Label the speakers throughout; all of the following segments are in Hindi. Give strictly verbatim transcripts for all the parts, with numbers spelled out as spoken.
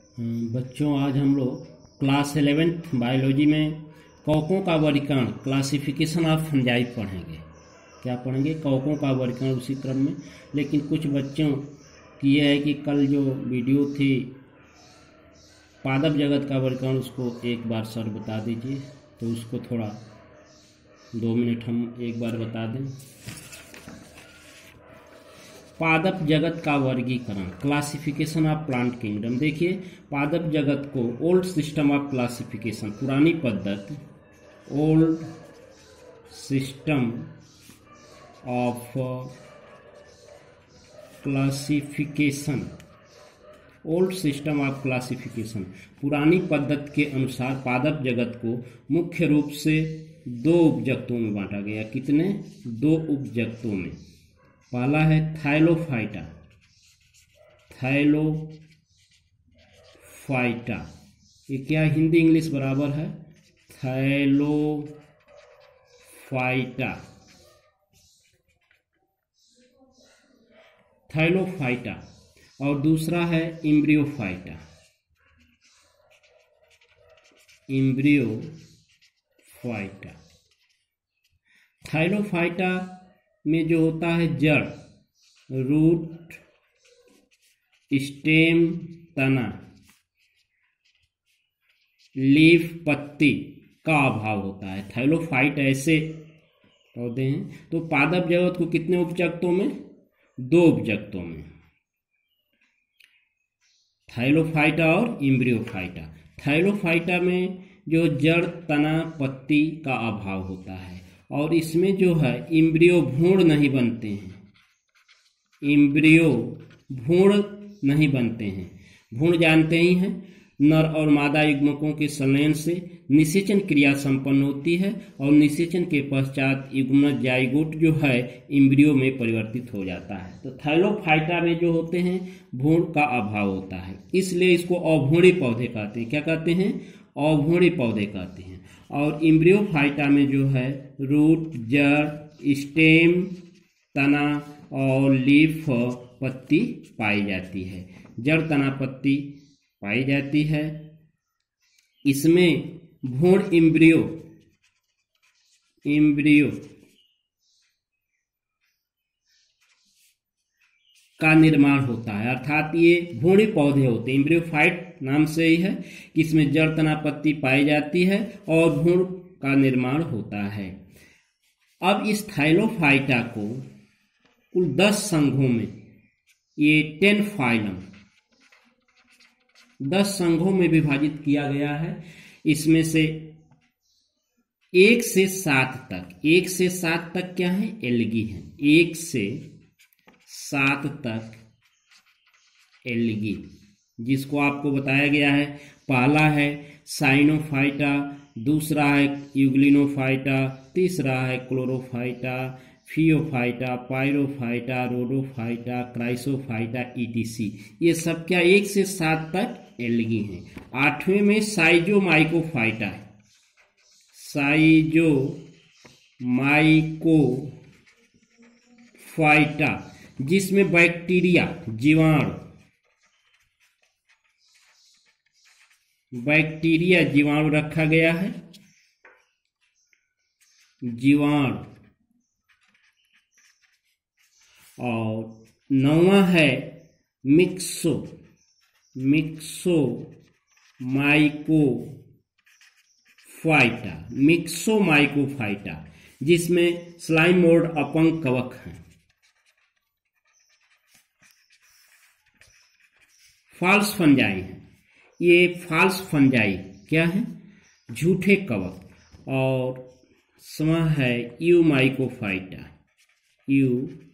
Speaker 1: बच्चों, आज हम लोग क्लास इलेवेंथ बायोलॉजी में कवकों का वर्गीकरण क्लासिफिकेशन ऑफ फंजाई पढ़ेंगे। क्या पढ़ेंगे? कवकों का वर्गीकरण उसी क्रम में। लेकिन कुछ बच्चों की यह है कि कल जो वीडियो थी पादप जगत का वर्गीकरण, उसको एक बार सर बता दीजिए। तो उसको थोड़ा दो मिनट हम एक बार बता दें। पादप जगत का वर्गीकरण, क्लासिफिकेशन ऑफ प्लांट किंगडम। देखिए, पादप जगत को ओल्ड सिस्टम ऑफ क्लासिफिकेशन, पुरानी पद्धति, old system of classification, old system of classification, पुरानी पद्धति के अनुसार पादप जगत को मुख्य रूप से दो उपजगतों में बांटा गया। कितने? दो उपजगतों में। पहला है थाइलोफाइटा, थाइलोफाइटा, ये क्या हिंदी इंग्लिश बराबर है? थाइलोफाइटा, थाइलोफाइटा। और दूसरा है इम्ब्रियोफाइटा, इम्ब्रियोफाइटा। थाइलोफाइटा में जो होता है जड़, रूट, स्टेम, तना, लीफ, पत्ती का अभाव होता है। थाइलोफाइट ऐसे पौधे हैं। तो पादप जगत को कितने उपजगतों में? दो उपजगतों में, थाइलोफाइटा और इम्ब्रियोफाइटा। थाइलोफाइटा में जो जड़, तना, पत्ती का अभाव होता है और इसमें जो है इम्ब्रियो भ्रूण नहीं बनते हैं, इम्ब्रियो भ्रूण नहीं बनते हैं। भ्रूण जानते ही हैं, नर और मादा युग्मकों के संलयन से निषेचन क्रिया संपन्न होती है और निषेचन के पश्चात युग्मज जाइगोट जो है इम्ब्रियो में परिवर्तित हो जाता है। तो थाइलोफाइटा में जो होते हैं भ्रूण का अभाव होता है, इसलिए इसको अभ्रूणी पौधे कहते हैं। क्या कहते हैं? अभ्रूणी पौधे कहते हैं। और इम्ब्रियोफाइटा में जो है रूट, जड़, स्टेम, तना और लीफ, पत्ती पाई जाती है। जड़, तना, पत्ती पाई जाती है। इसमें भ्रूण इम्ब्रियो, इम्ब्रियो का निर्माण होता है, अर्थात ये भ्रूणी पौधे होते हैं। इम्ब्रियोफाइट नाम से ही है कि इसमें जड़, तना, पत्ती पाई जाती है और भ्रूण का निर्माण होता है। अब इस थाइलोफाइटा को कुल दस संघों में, ये टेन फाइलम, दस संघों में विभाजित किया गया है। इसमें से एक से सात तक, एक से सात तक क्या है? एल्गी है। एक से सात तक एल्गी, जिसको आपको बताया गया है। पहला है साइनोफाइटा, दूसरा है यूग्लिनोफाइटा, तीसरा है chlorophyta, phaeophyta, pyrrophyta, rhodophyta, chrysophyta, etc. ये सब क्या एक से सात तक एल्गी हैं। आठवें में साइजोमाइकोफाइटा है, साइजोमाइकोफाइटा, जिसमें बैक्टीरिया, जीवाणु, बैक्टीरिया जीवाणु रखा गया है, जीवाणु। और नौवां है myxo, myxo mycophyta, myxo mycophyta, जिसमें स्लाइम मोल्ड अपंग कवक हैं। फॉल्स फंजाई हैं। ये फॉल्स फंजाई क्या है? झूठे कवक। और समा है eumycophyta, you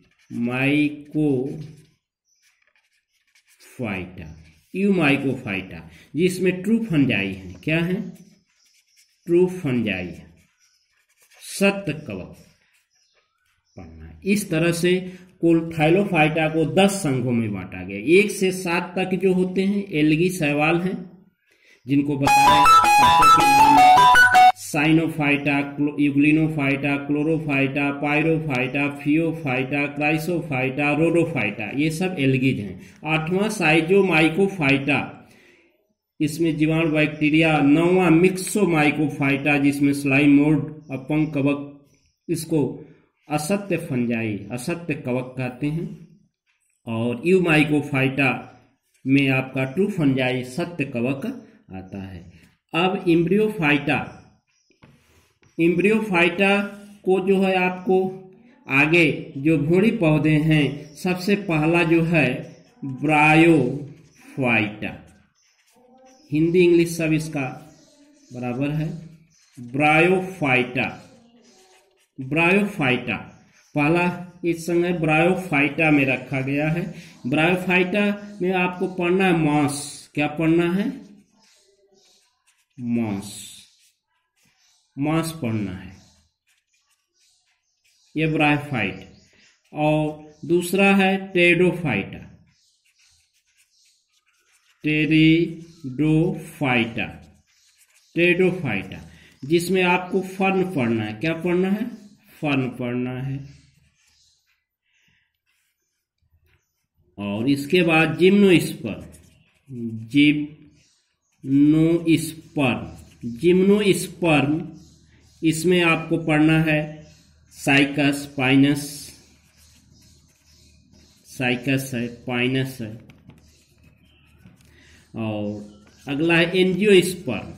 Speaker 1: माइकोफाइटा, eumycophyta, जिसमें ट्रू फंजाई है। क्या है? ट्रू फंजाई, सत्य कवक पढ़ना। इस तरह से कुल थाइलोफाइटा को दस संघों में बांटा गया। एक से सात तक जो होते हैं एल्गी शैवाल हैं, जिनको बताया cyanophyta, euglenophyta, chlorophyta, pyrrophyta, phaeophyta, chrysophyta, rhodophyta, ये सब एल्गीज हैं। आठवां साइजोमाइकोफाइटा, इसमें जीवाणु बैक्टीरिया। नौवां मिक्सोमाइकोफाइटा, जिसमें स्लाइमोल्ड, अपंग कवक, इसको असत्य फंजाई, असत्य कवक कहते हैं। और यूमाइकोफाइटा में आपका ट्रू फंजाई, सत्य कवक आता है। अब इम्ब्रियोफाइटा, इम्ब्रियोफाइटा को जो है आपको आगे जो भूरी पौधे हैं, सबसे पहला जो है ब्रायोफाइटा, हिंदी इंग्लिश सब इसका बराबर है। ब्रायोफाइटा, ब्रायोफाइटा पहला इस समय ब्रायोफाइटा में रखा गया है। ब्रायोफाइटा में आपको पढ़ना है मॉस। क्या पढ़ना है? मॉस, मॉस पढ़ना है, ये ब्रायोफाइट। और दूसरा है टेरिडोफाइटा, टेरिडोफाइटा, टेरिडोफाइटा, जिसमें आपको फर्न पढ़ना है। क्या पढ़ना है? फर्न पढ़ना है। और इसके बाद जिम्नोस्पर्म, जिम्नोस्पर्म, जिम्नोस्पर्म, इसमें आपको पढ़ना है साइकस, पाइनस, साइकस है, पाइनस है। और अगला है एंजियोस्पर्म,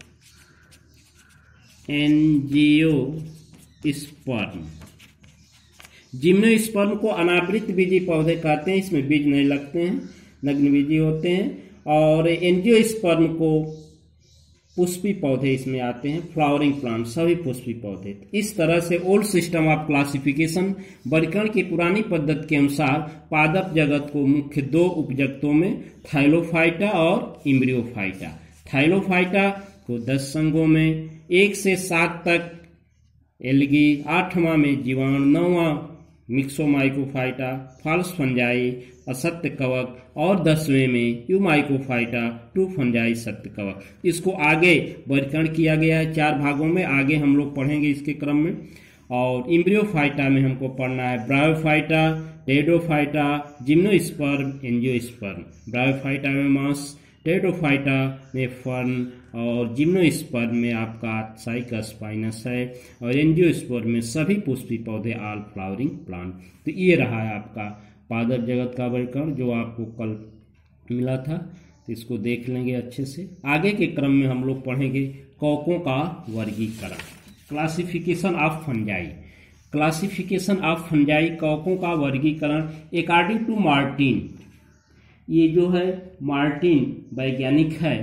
Speaker 1: एंजियोस्पर्म। जिम्नोस्पर्म को अनावृत बीजी पौधे कहते हैं, इसमें बीज नहीं लगते हैं, नग्न बीजी होते हैं। और एंजियोस्पर्म को पुष्पी पौधे इसमें आते हैं, फ्लावरिंग प्लांट, सभी पुष्पी पौधे। इस तरह से ओल्ड सिस्टम ऑफ क्लासिफिकेशन, वर्गीकरण की पुरानी पद्धति के अनुसार पादप जगत को मुख्य दो उपजगतों में, थाइलोफाइटा और इम्ब्रियोफाइटा। थाइलोफाइटा को दस संघों में, एक से सात तक एल्गी, आठवां में जीवाणु, नौवां मिक्सोमाइकोफाइटा, फॉल्स फंजाई, असत्य कवक, और दसवें में यूमाइकोफाइटा, ट्रू फंजाई, सत्य कवक। इसको आगे वर्गीकरण किया गया है चार भागों में, आगे हम लोग पढ़ेंगे इसके क्रम में। और इम्ब्रियोफाइटा में हमको पढ़ना है bryophyta, pteridophyta, gymnosperm, angiosperm. Bryophyta में मांस, टेरिडोफाइटा में फर्न, और जिम्नोस्पर्म में आपका साइकस, पाइनस है, और एंजियोस्पर्म में सभी पुष्पी पौधे, ऑल फ्लावरिंग प्लांट। तो ये रहा है आपका पादप जगत का वर्गीकरण जो आपको कल मिला था। तो इसको देख लेंगे अच्छे से। आगे के क्रम में हम लोग पढ़ेंगे कवकों का वर्गीकरण, classification of fungi. Classification of fungi, कवकों का वर्गीकरण अकॉर्डिंग टू मार्टिन। ये जो है मार्टिन वैज्ञानिक है,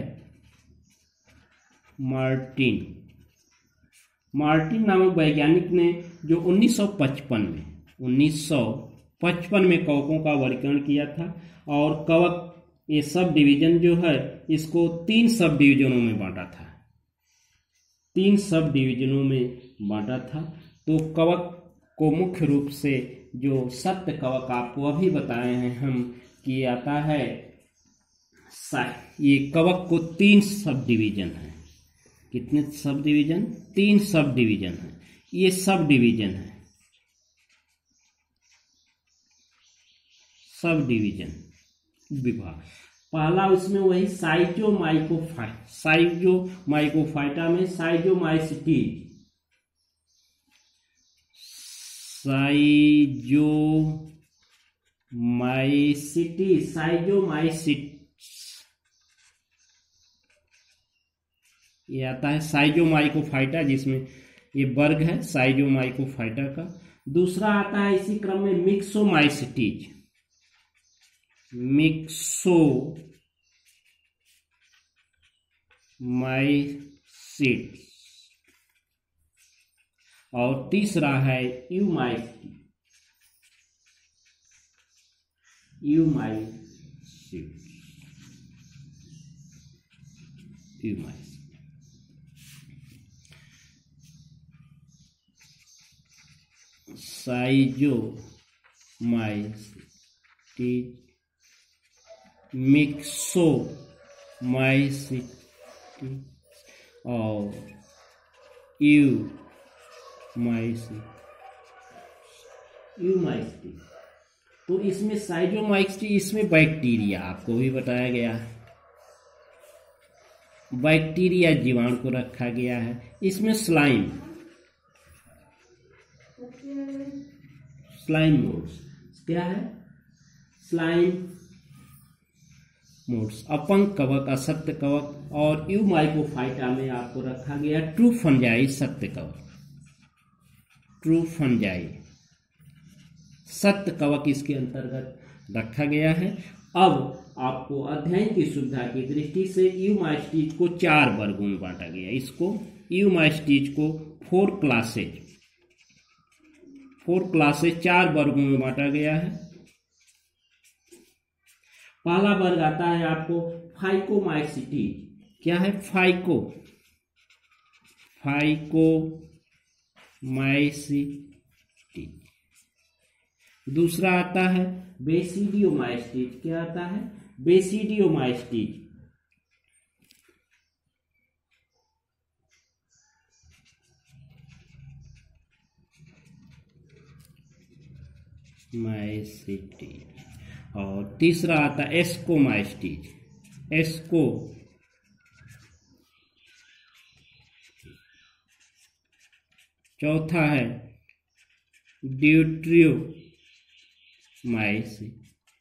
Speaker 1: मार्टिन, मार्टिन नामक वैज्ञानिक ने जो उन्नीस सौ पचपन में उन्नीस सौ पचपन में कवकों का वर्गीकरण किया था। और कवक ये सब डिवीजन जो है, इसको तीन सब डिवीजनों में बांटा था, तीन सब डिवीजनों में बांटा था। तो कवक को मुख्य रूप से जो सत्य कवक आपको अभी बताए हैं हम कि आता है, ये कवक को तीन सब डिवीजन है। कितने सब डिवीजन? तीन सब डिवीजन है। ये सब डिवीजन है, सब डिवीजन विभाग। पहला उसमें वही साइजोमाइकोफाइटा, साइजोमाइकोफाइटा में साइजोमाइसिटीज, साइजोमाइसिटीज, साइजोमाइसिट ये आता है साइजोमाइकोफाइटा, जिसमें ये वर्ग है साइजोमाइकोफाइटा का। दूसरा आता है इसी क्रम में मिक्सोमाइसिटीज, मिक्सोमाइसिट। और तीसरा है यूमाइसिट, यूमाइसिट, यूमाइसिट। साइजोमाइसिटीज, मिक्सोमाइसिटीज और यूमाइसिट, यूमाइसिटीज। तो इसमें साइजोमाइसिटीज, इसमें बैक्टीरिया आपको भी बताया गया है, बैक्टीरिया जीवाणु को रखा गया है। इसमें स्लाइम स्लाइम मोड्स क्या है? स्लाइम मोड्स अपंग कवक, असत्य कवक, और यूमाइकोफाइटा में आपको रखा गया ट्रू फंजाई, सत्य कवक, ट्रू फंजाई सत्य कवक इसके अंतर्गत रखा गया है। अब आपको अध्ययन की सुविधा की दृष्टि से यूमाइस्टीज को चार वर्गों में बांटा गया। इसको यूमाइस्टीज को फोर क्लासेज फोर क्लासेज चार वर्गों में बांटा गया है। पहला वर्ग आता है आपको फाइकोमाइसिटीज। क्या है? Phyco phycomycetes. दूसरा आता है बेसिडियोमाइस्टीज। क्या आता है? बेसिडियोमाइस्टीज। माइसिटीज। और तीसरा आता है एस्कोमाइस्टीज। एस्को चौथा है ड्यूट्रियोमाइसिटीज।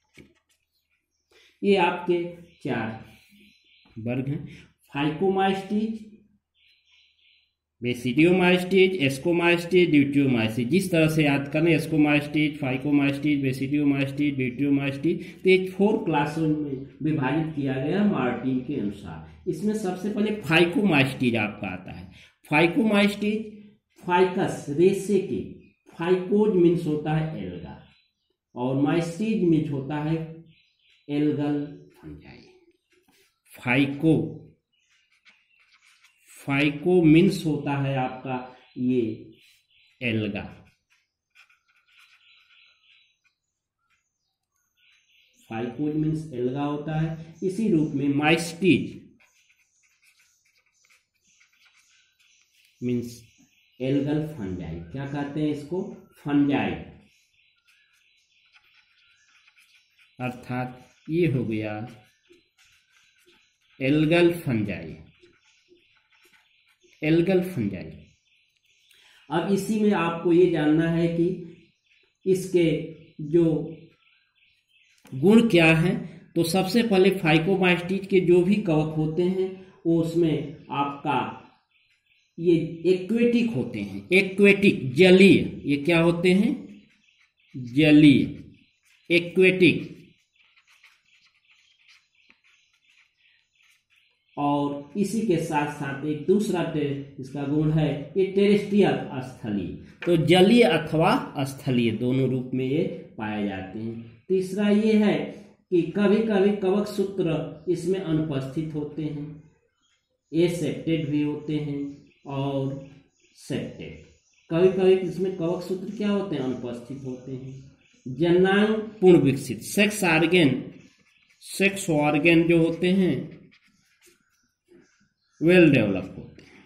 Speaker 1: ये आपके चार वर्ग हैं। फाइकोमाइस्टीज, बेसिडियोमाइस्टीज, एस्कोमाइस्टीज, ड्यूट्रियोमाइस्टीज। जिस तरह से याद करें, एस्कोमाइस्टीज, फाइकोमाइस्टीज, बेसिडियोमाइस्टीज, ड्यूट्रियोमाइस्टीज, तो एक फोर क्लासों में विभाजित किया गया मार्टिन के अनुसार। इसमें सबसे पहले फाइकोमाइस्टीज आपका आता है। फाइकोमाइस्टीज फाइकस रेशे के, फाइकोज मीन्स होता है एल्गा, और माइस्टीज मीन्स होता है algal fungi. Phyco phyco means होता है आपका ये एल्गा। फाइकोज मीन्स एल्गा होता है। इसी रूप में माइस्टीज मीन्स एल्गल फंजाई। क्या कहते हैं इसको? फंजाई। अर्थात ये हो गया एल्गल फंजाई, एल्गल फंजाई। अब इसी में आपको ये जानना है कि इसके जो गुण क्या हैं। तो सबसे पहले फाइकोमाइस्टीज के जो भी कवक होते हैं वो उसमें आपका ये एक्वेटिक होते हैं। एक्वेटिक जलीय, ये क्या होते हैं? जलीय, एक्वेटिक। और इसी के साथ साथ एक दूसरा इसका गुण है ये टेरेस्ट्रियल, स्थलीय। तो जलीय अथवा स्थलीय दोनों रूप में ये पाए जाते हैं। तीसरा ये है कि कभी कभी कवक सूत्र इसमें अनुपस्थित होते हैं, एसेप्टेड भी होते हैं और सेप्टेड। कभी कभी इसमें कवक सूत्र क्या होते हैं? अनुपस्थित होते हैं। जननांग पूर्ण विकसित, सेक्स ऑर्गेन सेक्स ऑर्गेन जो होते हैं वेल डेवलप होते हैं।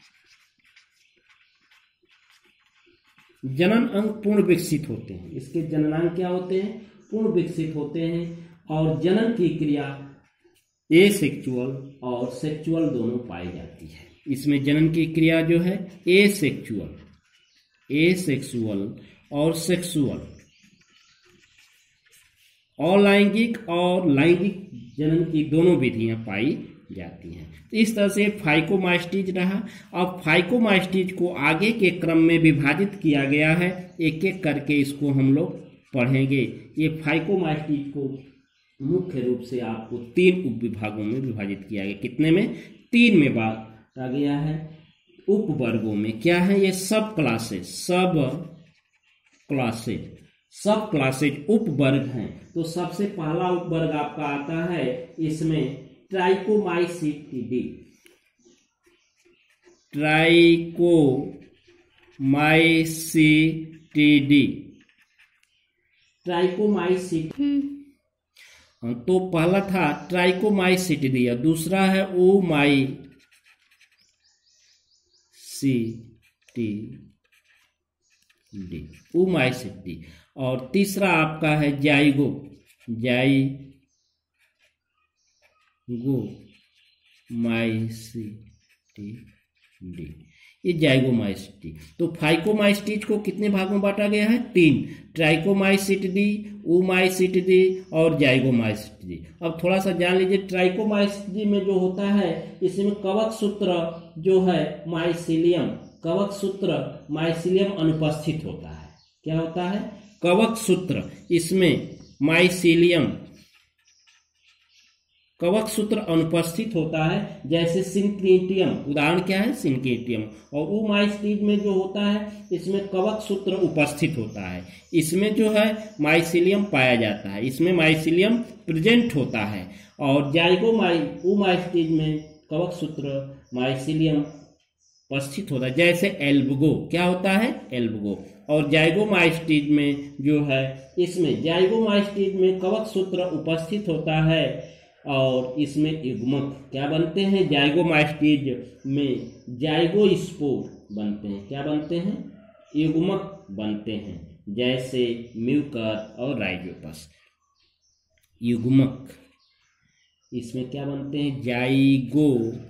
Speaker 1: जनन अंग पूर्ण विकसित होते हैं। इसके जननांग क्या होते हैं? पूर्ण विकसित होते हैं। और जनन की क्रिया एसेक्सुअल और सेक्सुअल दोनों पाई जाती है। इसमें जनन की क्रिया जो है एसेक्सुअल एसेक्सुअल और सेक्सुअल, अलैंगिक और लैंगिक जनन की दोनों विधियां पाई जाती हैं। तो इस तरह से फाइकोमाइस्टीज रहा। अब फाइकोमाइस्टीज को आगे के क्रम में विभाजित किया गया है। एक एक करके इसको हम लोग पढ़ेंगे। ये फाइकोमाइस्टीज को मुख्य रूप से आपको तीन उप विभागों में विभाजित किया गया। कितने में? तीन में बांटा गया है। उप वर्गों में क्या है? ये सब क्लासेज सब क्लासेज सब क्लासेज उप वर्ग हैं। तो सबसे पहला उप वर्ग आपका आता है इसमें ट्राइकोमाइसिटिडी। ट्राइकोमाइसिटिडी ट्राइकोमाइसिटी तो पहला था ट्राइकोमाइसिटिडी, दूसरा है ओमाइसिटिडी ओमाइसिटिडी, और तीसरा आपका है जाइगो जाइगो माइसिटिडी, ये जाइगोमाइसिटी। तो फाइकोमाइसिटीज को कितने भाग में बांटा गया है? तीन, ट्राइकोमाइसिटिडी, ओमाइसिटिडी और जाइगोमाइसिटिडी। अब थोड़ा सा जान लीजिए, ट्राइकोमाइसिटिडी में जो होता है इसमें कवक सूत्र जो है माइसिलियम, कवक सूत्र माइसिलियम अनुपस्थित होता है। क्या होता है? कवक सूत्र, इसमें माइसिलियम कवक सूत्र अनुपस्थित होता है, जैसे सिंक्रीटियम, उदाहरण क्या है? सिंक्रीटियम। और ओमाइसिटीज में जो होता है इसमें कवक सूत्र उपस्थित होता है, इसमें जो है माइसिलियम पाया जाता है, इसमें माइसिलियम प्रेजेंट होता है। और जाइगोमाइ ओमाइसिटीज में कवक सूत्र माइसिलियम उपस्थित होता है, जैसे एल्बगो। क्या होता है? एल्बगो। और जाइगोमाइसिटीज में जो है इसमें जाइगोमाइसिटीज में कवक सूत्र उपस्थित होता है और इसमें युग्मक क्या बनते हैं? जाइगोमाइसिटीज में जाइगोस्पोर बनते हैं। क्या बनते हैं? युग्मक बनते हैं, जैसे म्यूकर और राइजोपस। युग्मक, इसमें क्या बनते हैं? जाइगो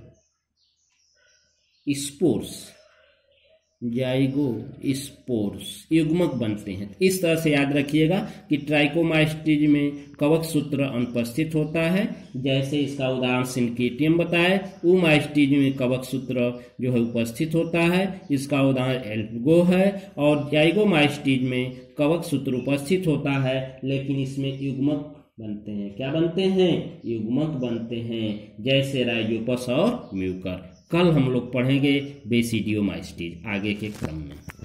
Speaker 1: स्पोर्स, जाइगो स्पोर्स युग्मक बनते हैं। इस तरह से याद रखिएगा कि ट्राइकोमाइसिटीज में कवक सूत्र अनुपस्थित होता है, जैसे इसका उदाहरण सिंक्रीटियम बताए। ओमाइसिटीज में कवक सूत्र जो है उपस्थित होता है, इसका उदाहरण एल्बगो है। और जाइगोमाइसिटीज में कवक सूत्र उपस्थित होता है, लेकिन इसमें युग्मक बनते हैं। क्या बनते हैं? युग्मक बनते हैं, जैसे राइजोपस और म्यूकर। कल हम लोग पढ़ेंगे बेसिडियोमाइसिटीज आगे के क्रम में।